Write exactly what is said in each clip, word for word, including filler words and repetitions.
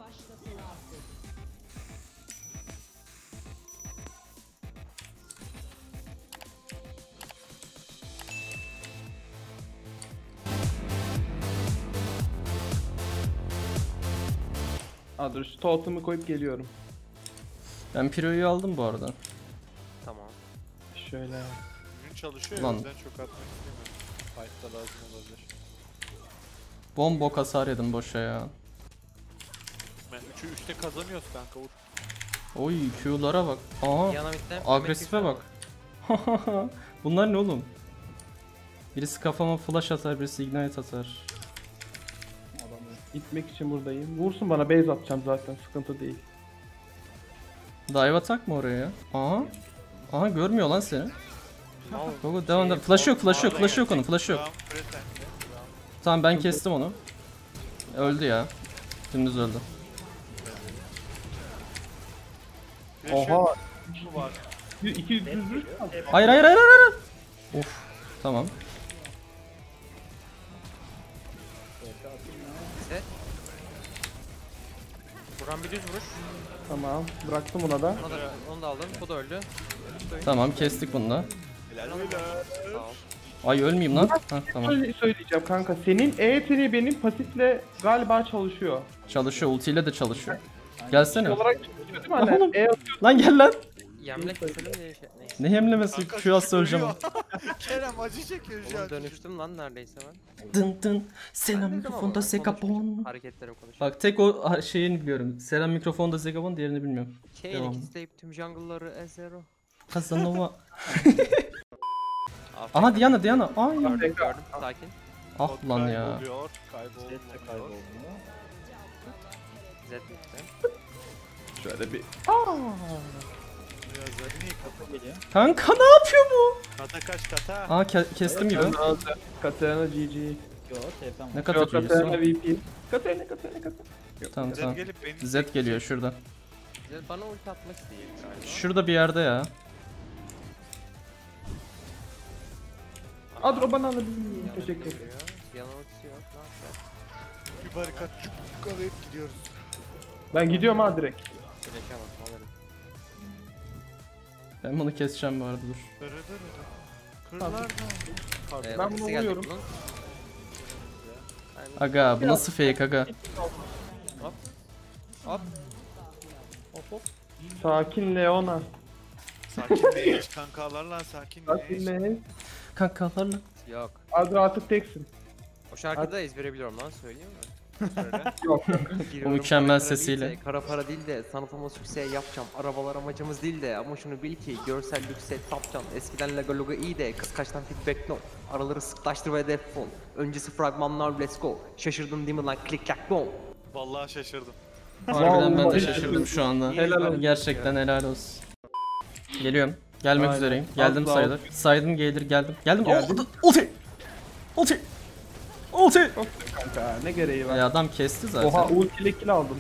Aa, dur şu totem'ı koyup geliyorum. Ben Piro'yu aldım bu arada. Tamam. Şöyle. Gün çalışıyor Lan. ya, o yüzden çok atmak istemiyorum. Fight'ta lazım olabilir. Bombok hasar yedim boşa ya. Ben üçü üçte kazanıyoruz kanka, vur. Oy Q'lara bak. Aha. Yanamitten Agresife bak. Bunlar ne oğlum? Birisi kafama flash atar, birisi ignite atar. Gitmek için buradayım. Vursun, bana base atacağım zaten, sıkıntı değil. Dive atak mı oraya ya? Aha. Aha görmüyor lan seni. Al. Go go devam devam. Flash yok, flash yok, Arada flash yok onun, gelecek. flash yok. Tamam, present'te. Tamam. Tamam ben kestim onu. Öldü ya. Dümdüz öldü. Flash'ın Oha. bu var. iki yüz Hayır hayır hayır hayır. hayır. Of. Tamam. Set. Buran bir düz vuruş. Tamam, bıraktım ona da. Onu da, onu da aldım. Bu da öldü. Tamam kestik bunu da. Helal helal. Sağ ol. Ay ölmeyeyim lan. Ha tamam. Şöyle söyleyeceğim kanka, senin E yeteneği benim pasifle galiba çalışıyor. Çalışıyor, ultiyle de çalışıyor. Gelsene. Olarak çalışıyor değil mi? Lan Hani oğlum. E atıyor. Lan gel lan. Yemlek keselim diye şey. Neyse. Ne yemlemesi? Kanka Q az söyleyeceğim. ölüyor. Kerem acı çekiyor şu Oğlum an. dönüştüm lan neredeyse ben. Dın dın. Selam Ben dedim mikrofonda ama Segabon. konuşmayacağım. Hareketlere konuşuyorum. Bak tek o ha- şeyini biliyorum. Selam mikrofonda Segabon, diğerini bilmiyorum. Kayle Devam. isteyip tüm jungle'ları ezero. Casanova. Aha Diana Diana. Ay. Gördüm gördüm sakin. Ah lan ya. Kayboluyor, kayboluyor. Zed bitti. Şöyle bir... Biraz da niye kata geliyor? Kanka ne yapıyor bu? Kata kaç kata? Aa ke- kestim gibi. Katarina G G. Ne Yok, kadar Katarina çözüyorsun? V P. Katarina Katarina Katarina. Tamam Zed tamam. gelip beni Z geliyor şurada. Zed bana ulti atmak isteyecek galiba. Şurada bir yerde ya. Adro bana alabilir miyim? Teşekkür ederim. Geliyor. Yana ultisi yok. Ne yapacak? bir barikat çuk alayıp gidiyoruz. Ben gidiyorum ha direkt. Flash'e bak alırım. Ben bunu keseceğim bu arada dur. Dırı dırı dırı. Kırlar mı? Ee, Ben ultisi bunu gelecek vuruyorum. bunun. Aynen. Aga bu nasıl fake aga? Hop. Hop. Sakin Leona. Sakinleyiş kankalar lan, sakinleyiş. Sakinleyin. Kankalarla. Yok. Adro artık teksin. O şarkıyı da ezbere biliyorum lan, söyleyeyim mi? Söyle. Yok. Giriyorum mükemmel para sesiyle. değilse, kara para değil de sanatıma sükse yapacağım. Arabalar amacımız değil de ama şunu bil ki görsel lükse tapcan. Eskiden logo logo iyi de kız kaçtan feedback no. Araları sıklaştır ve defol. Öncesi fragmanlar let's go. Şaşırdım değil mi lan click clack boom. Vallahi şaşırdım. Harbiden ben de Vallahi şaşırdım şu anda. Helal olsun. Gerçekten helal olsun. Geliyorum. Gelmek Aynen. üzereyim. Geldim Az daha sayılır. Saydım gelir geldim. Geldim. Geldim. Oh, ulti. Ulti. Ulti. Kanka ne gereği var? Ya adam kesti zaten. Oha ultiyle kill aldım.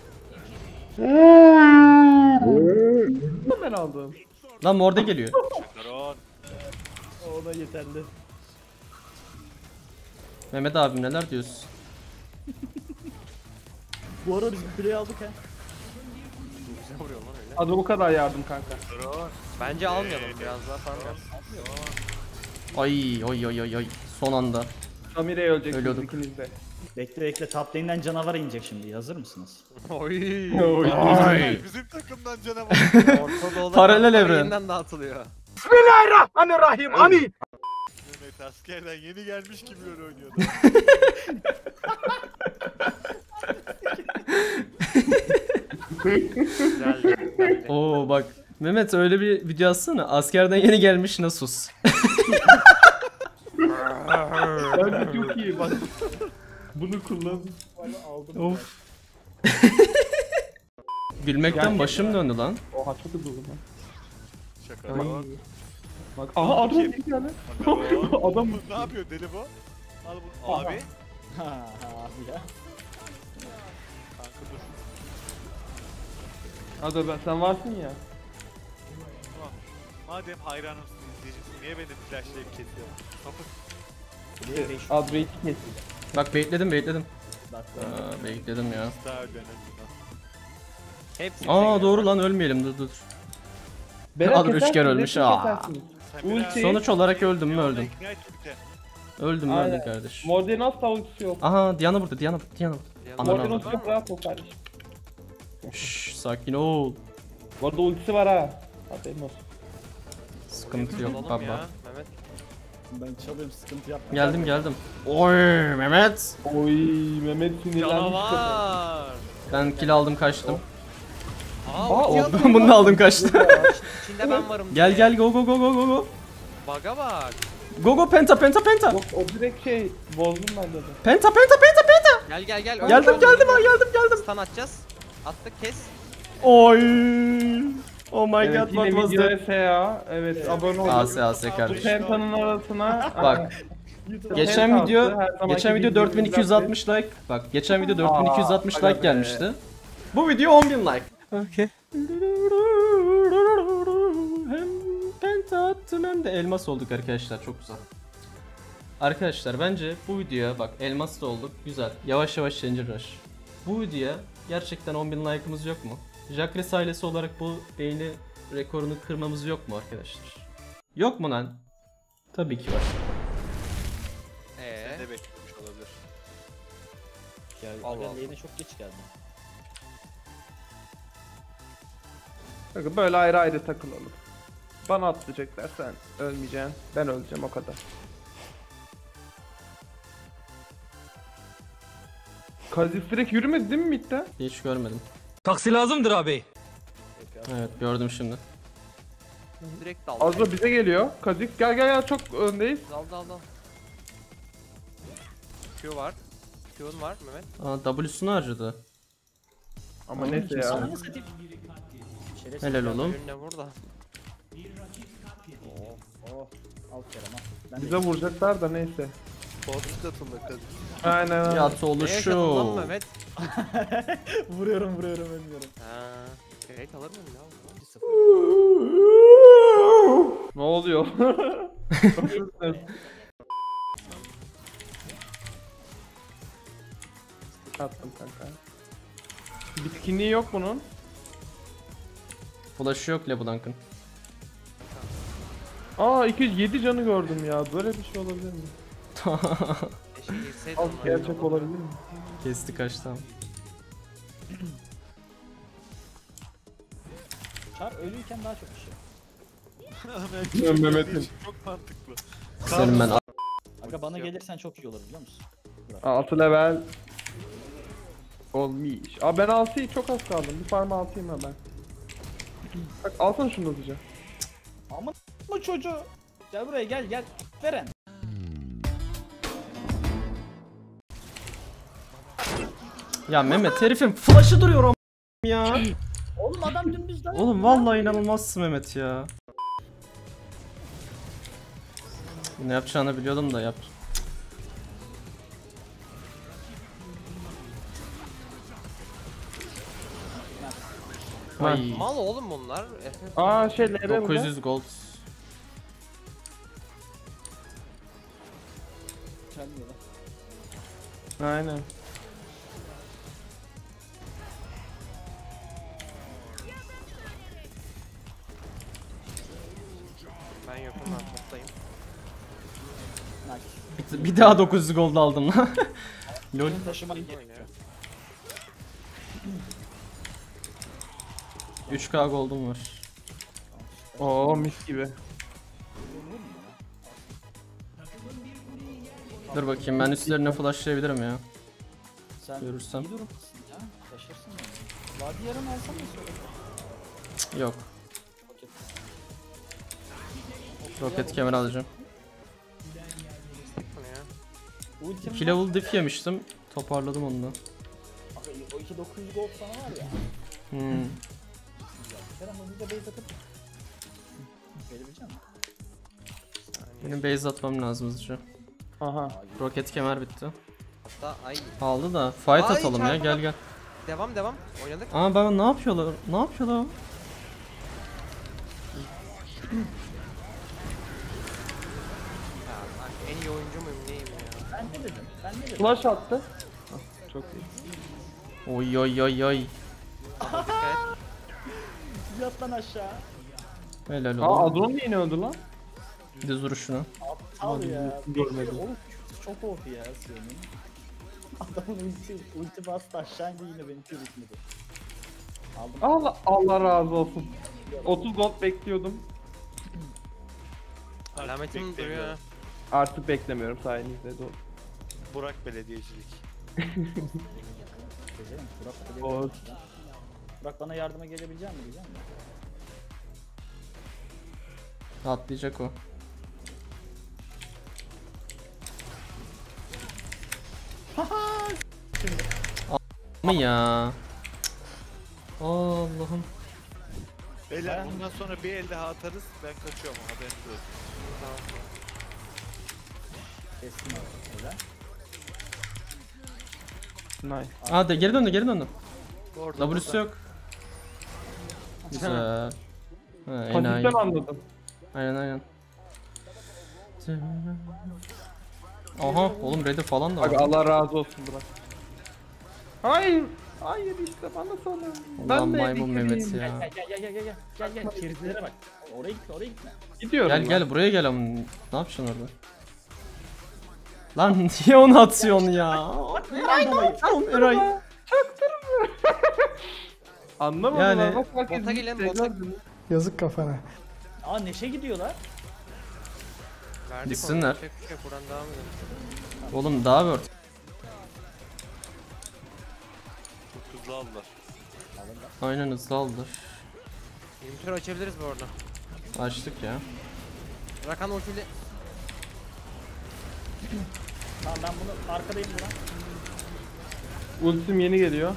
Ben aldım. Lan morde geliyor. Drone. O da yeterli. Mehmet abim neler diyorsun? Bu arada biz bir play aldık ha. Güzel vuruyor lan öyle. Adro bu kadar yardım kanka. Drone. Bence almayalım, biraz daha farm yap. Ay oy oy oy oy. Son anda. Samir'e öleceksiniz Ölüyorduk. ikiniz de. Bekle bekle top lane'den canavar inecek şimdi. Hazır mısınız? Oy. Ay. Bizim takımdan canavar. Orta Doğu'da Paralel kartlar evren. yeniden dağıtılıyor. Mehmet askerden yeni gelmiş gibi öyle oynuyordu. Güzeldi. güzeldi. Oo bak. Mehmet öyle bir video atsana. Askerden yeni gelmiş Nasus. Bence çok iyi bak. Bunu kullan. Of. Gülmekten başım döndü lan. Oha çok hızlı lan. Şaka. Ay. Drone. Bak aha Adro Kim? bir tane. Drone. Adam Ne yapıyor deli bu? Al bunu. Abi. Ha ha abi ya. Kanka dur. Adro ben sen varsın ya. Tamam. Madem hayranımsın, izleyicisin, niye beni flashlayıp kesiyorsun? Kapı. Play beş. Adro'yu iki kes. Bak baitledim baitledim. Bak Aa, bekledim ya. Daha önemli. Hepsi Aa doğru lan ölmeyelim dur dur. Berat Adam üç kesersiniz, kere ölmüş, hepsini aa. kesersiniz. Sen biraz- Ulti. Sonuç olarak öldüm mü öldüm. Ignite bitti. Öldüm mü Aynen. öldüm kardeş. Morden'in asla ultisi yok. Aha Diana burada Diana burada Diana burada. Diana Ananı Morden'in aldım. ultisi yok, rahat ol kardeşim. Şşş sakin ol. Bu arada ultisi var ha. Haberin olsun. Sıkıntı yok Olalım baba. ya Mehmet. ben çalıyorum, sıkıntı yapma. Geldim geldim. Oy Mehmet. Oy Mehmet sinirlenmiş. Canavar. Ben kill aldım kaçtım. Aa, Aa, ulti oldu. atıyor. Bunu da aldım kaçtım. İçinde ben varım. Gel diye. gel go go go go go go. Baga bak. Go go penta penta penta. Yok o direkt şey bozdum ben dedi. Penta penta penta penta. Gel gel gel. Geldim Öldür, geldim ha öldür. geldim geldim. Stun atacağız. Attık kes. Oy. Oh my Evet god what yine was video that? S A. Evet abone olun. A S A S Bu kardeşim. Penta'nın arasına. Bak geçen Penta video attı, her zamanki geçen video bildiğiniz dört bin iki yüz altmış like. Bak geçen video dört bin iki yüz altmış Aa, like aga be. gelmişti. Bu video on bin like. Okay. Hem penta attım hem de elmas olduk arkadaşlar çok güzel. Arkadaşlar bence bu videoya bak elmas da olduk güzel. Yavaş yavaş Changer Rush. Bu videoya gerçekten on bin like'ımız yok mu? Jacques ailesi olarak bu beğeni rekorunu kırmamız yok mu arkadaşlar? Yok mu lan? Tabii ki var. Ee. Sen de beklemiş olabilir. Ya, Allah aga Allah. lane'e çok geç geldim. Bakın böyle ayrı ayrı takılalım. Bana atlayacaklar sen ölmeyeceksin. Ben öleceğim o kadar. Kazif direkt yürümedi değil mi midden? Hiç görmedim. Taksi lazımdır abi. Evet gördüm şimdi. Direkt dal. Azra bize geliyor. Kazif gel gel gel çok öndeyiz. Dal dal dal. Q var. Q'un var Mehmet. Aa W'sunu harcadı. Ama neyse ya. Ananı satayım. Şerefsiz. Helal oğlum. Önüne burada. Oh, al Kerem al. Ben Bize de vuracaklar da neyse. Bozuk atıldı kız. Aynen. Yat Ne yaşadın lan oluşu. Mehmet? vuruyorum vuruyorum ölmüyorum. Ha. Great alır mıyım ya? Ne oluyor? Attım kanka. Bitkinliği yok bunun. Flash'ı yok Leblanc'ın. Aa iki yüz yedi canı gördüm ya. Böyle bir şey olabilir mi? Keşke girseydi Az onlar. gerçek olabilir mi? Kesti kaç tamam. Çar ölüyken daha çok işi. Mehmet'in. Çok mantıklı. Senin ben Aga bana gelirsen çok iyi olur biliyor musun? altı level olmuş. Aa ben altıyı çok az kaldım. Bir farm altıyım hemen. Bak alsana şunu hızlıca. Aman bu çocuğu. Gel buraya gel gel. Veren. Ya Mehmet herifin flash'ı duruyor o ya. Oğlum adam dümdüz lan. Oğlum vallahi inanılmazsın Mehmet ya. Ne yapacağını biliyordum da yap. Ay Mal oğlum bunlar. Efe- Aa şey L B burada. dokuz yüz gold. Çalmıyor lan. Aynen. Ben yokum ben toplayayım. Nice. Bir, bir daha dokuz yüz gold aldım lan. Lol. Taşıman gerekiyor. üç K gold'um var. Oo mis gibi. Dur bakayım ben üstlerine flashlayabilirim ya. Sen Görürsem. iyi durumdasın ya. Taşırsın yani. Vadi yarın alsam mı sonra? Yok. Okey. Roket kemer alacağım. Bu ne ya? Ultim iki var. level diff yemiştim. Toparladım onu da. Aga, o iki dokuz yüz gold sana var ya. Hmm. Kerem hızlıca base atıp. Verebilecek misin? Benim base atmam lazım hızlıca. Aha. Roket kemer bitti. Hatta ay. Aldı da fight Ay, atalım ya çarpma. gel gel. Devam devam. Oynadık. Aa ben ne yapıyorlar? Ne yapıyorlar? Ya ben en iyi oyuncu muyum neyim ya? Ben ne dedim? Ben ne dedim? Flash attı. Çok iyi. Oy oy oy oy. Ama dikkat et. Yat lan aşağı. Helal Aa oğlum. Adron yine öldü lan. Düz vuruşunu. Al ya. Görmedim. Oğlum çok O P ya Sion'un. Adamın ulti, ulti bastı aşağı indi yine benimki bitmedi. Aldım. Allah Allah razı olsun. otuz gold bekliyordum. Alametim duruyor. beklemiyorum. Artık beklemiyorum sayenizde. Doğru. Burak Belediyecilik. Gezelim. Burak, O- Burak, Burak bana yardıma gelebilecek mi diyeceğim ya. Atlayacak o. Mı ya? Allah'ım. Beyler bundan sonra bir el daha atarız. Ben kaçıyorum haberiniz olsun. Kestim abi. Güzel. Nice. Aa de geri döndü geri döndü. Orada, W'su yok. Güzel. Ha, Pasiften enayi. anladım. Aynen aynen. Aha oğlum red'i falan da Bak var. Allah razı olsun Burak. Hayır. Hayır işte bana sana. Ulan de maymun bir Mehmet gireyim. ya. Gel gel gel gel gel gel gel gel kerizlere bak. Oraya gitme oraya gitme. Gidiyorum Gel lan. gel buraya gel ama ne yapacaksın orada? Lan niye onu atıyorsun ya? Tamam Eray. Anlamadım Yani- lan. Bak, herkes Bota bir gelin, şey bota- yazdı. Yazık kafana. Aa Neşe gidiyorlar. Verdik Gitsinler. onu, yapacak bir şey yok, buradan devam edelim. Oğlum daha bir ort- Çok hızlı aldılar. Aynen hızlı aldılar. yirmi tur açabiliriz bu arada. Açtık ya. Rakan ultiyle Tamam ben bunu arkadayım buradan. Ultim yeni geliyor.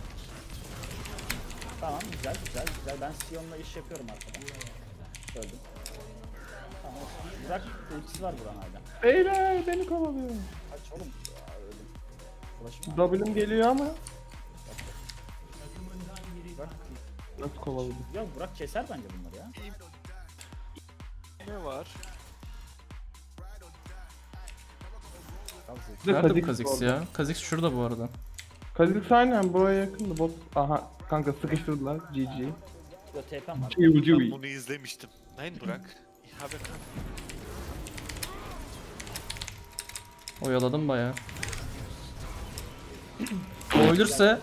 Tamam güzel güzel güzel. Ben Sion'la iş yapıyorum arkadan. Öldüm. Tamam. Burak ultisi var buranın hala. Beyler beni kovalıyor. Kaç oğlum. Ya, öldüm. Ulaşım var. W'm geliyor ama. Burak. Nasıl kovaladı? Ya Burak keser bence bunları ya. Ne var? Bir de Nerede bu Kha'Zix Kha'Zix orada. ya? Kha'Zix şurada bu arada. Kha'Zix aynen buraya yakındı bot. Aha kanka sıkıştırdılar. G G. Yo T P'm var. G Ben G. bunu izlemiştim. Nein Burak? Ich habe kein... Oyaladım baya. O ölürse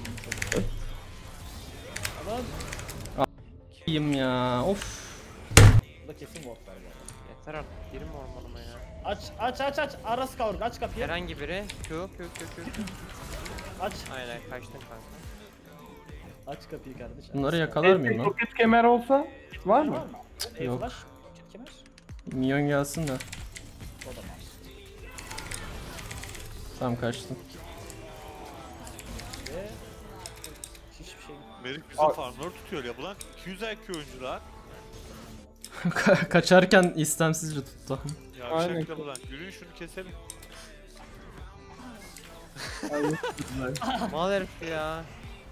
Ama iyiyim ya. Of. burada kesin bot var bu arada. yeter artık. Girin mi ormanıma ya? Aç aç aç aç. Aras kavurg aç kapıyı. Herhangi biri Q Q Q Q. Aç. Aynen kaçtın kanka. Aç kapıyı kardeşim. Bunları yakalar mıyım lan? Roket kemer olsa var mı? E Yok. flash. Kemer. Minyon gelsin de. O da var. Tamam kaçtım. Ve hiçbir şey. Merik bize Aa. farmları tutuyor ya. Bulan iki yüz I Q oyuncular. Ka- Kaçarken istemsizce tuttu. Aynen. Yavşakla bulan. Yürüyün şunu keselim. Mal herif ya.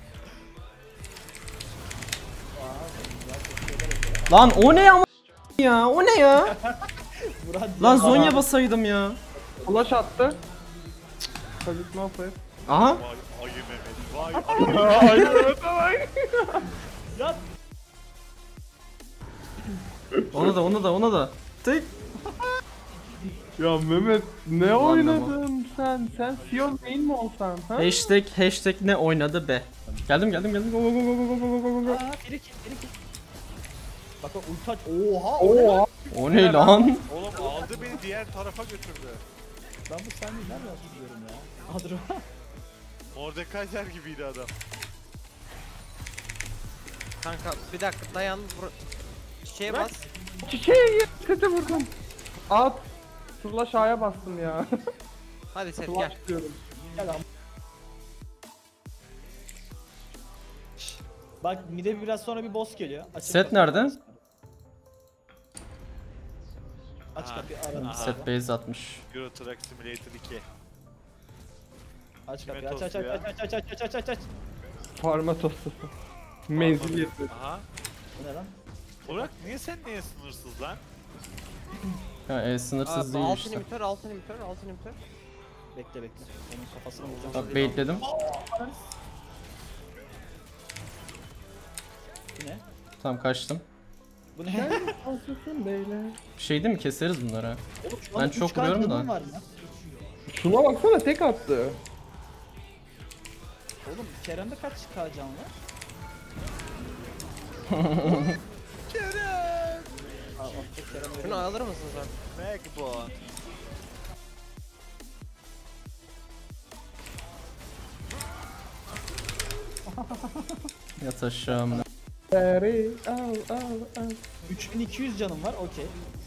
Lan o ne ama ya? O ne ya? Burak Lan Zonya basaydım ya. Flash attı. Kha'Zix ne yapıyor? Aha. Vay ayı Mehmet. Vay ayı. Aynen evet evet. Ya Onu da onu da onu da. Tek. Ya Mehmet ne Ulan oynadın sen? Sen Sion değil mi olsan? Ha? Hashtag hashtag ne oynadı be. Geldim geldim geldim. Go go go go go go go go. aa biri kill biri kill. Bak o ulti aç. Oha. o ne? Oha. O ne lan? Oğlum aldı beni diğer tarafa götürdü. Ben bu sahneyi nereden hatırlıyorum ya? Adro. Mordekaiser gibiydi adam. Kanka bir dakika dayan. Bur Çiçeğe Bırak. bas. Çiçeği kötü vurdum. At. Flash A'ya bastım ya. Hadi Seth gel. Flash diyorum. Gel am. Bak mide biraz sonra bir boss geliyor. Açıp Set kapıyı. nerede? Aç Aha. kapıyı aradım. Set base atmış. Euro Truck Simulator iki. Aç Kime kapıyı aç aç aç tostu ya? aç aç aç aç aç aç aç. Parma tostu. Menzil yapıyor. Aha. Bu ne lan? Burak niye sen niye sınırsız lan? Ya e, sınırsız Aa, değil altın işte. imitör, altın imitör, altın imitör. Bekle bekle. Onun kafasına vuracağım. Bak baitledim. Bu ne? Tamam kaçtım. Bu ne? Haklısın beyler. Bir şey değil mi? Keseriz bunları. Oğlum şu Ben an çok üç K vuruyorum da. canım var ya. Şuna baksana tek attı. Oğlum Kerem'de kaç K can var? Kerem! Aa, attı Kerem Şunu öyle. alır mısın sen? Megbon. Yat aşağı amına. Beri al al al. üç bin iki yüz canım var, okey.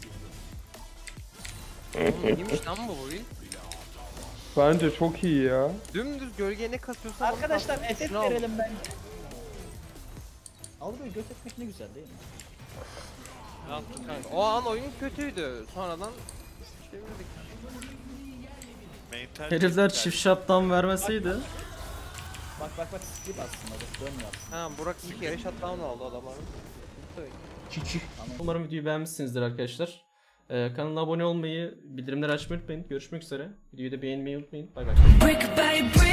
Oğlum iyiymiş lan bu build. Bence çok iyi ya. Dümdüz gölgeye ne kasıyorsan onu Arkadaşlar kas. F F Şunu al. verelim ben. Algıyı göt etmek ne güzel değil mi? Kanka, o an oyun kötüydü. Sonradan çevirdik. Mental Herifler güzel. çift shutdown vermeseydi. Bak bak bak skip aslında, bak dönmüyor aslında. Ha Burak iki kere shutdown aldı adamların. Umarım videoyu beğenmişsinizdir arkadaşlar. Ee, kanala abone olmayı, bildirimleri açmayı unutmayın. Görüşmek üzere. Videoyu da beğenmeyi unutmayın. Bay bay. Brick by brick.